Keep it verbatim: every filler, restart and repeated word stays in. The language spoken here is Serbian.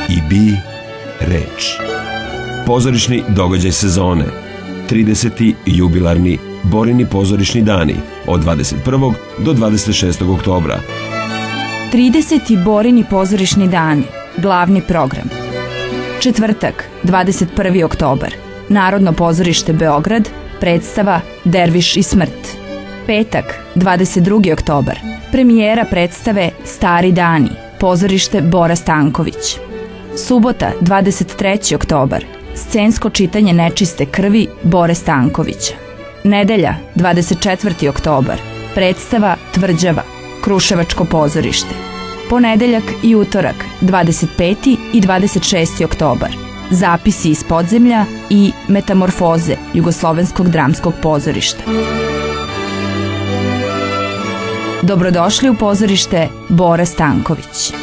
i bi reč. Pozorišni događaj sezone. trideseti jubilarni Borini pozorišni dani od dvadeset prvog do dvadeset šestog oktobra. trideseti Borini pozorišni dani, glavni program. Četvrtak, dvadeset prvi oktobar, Narodno pozorište Beograd, predstava Derviš i smrt. Petak, dvadeset drugi oktobar, premijera predstave Stari dani, pozorište Bora Stanković. Subota, dvadeset treći oktobar, scensko čitanje Nečiste krvi Bore Stankovića. Nedelja, dvadeset četvrti oktobar, predstava Tvrđava, Kruševačko pozorište. Ponedeljak i utorak, dvadeset peti i dvadeset šesti oktobar, Zapisi iz podzemlja i Metamorfoze Jugoslovenskog dramskog pozorišta. Dobrodošli u pozorište Bora Stanković.